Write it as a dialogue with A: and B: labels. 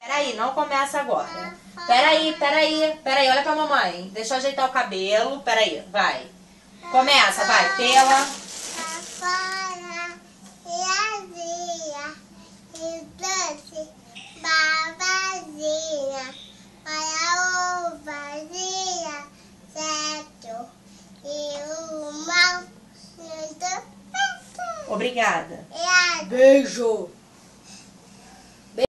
A: Peraí, não começa agora. Peraí, olha pra mamãe. Deixa eu ajeitar o cabelo. Peraí, vai. Começa, vai. Pela.
B: Fora, e doce, babazinha, olha vazia, certo, e o mal,
A: Obrigada.
B: e a
A: Beijo.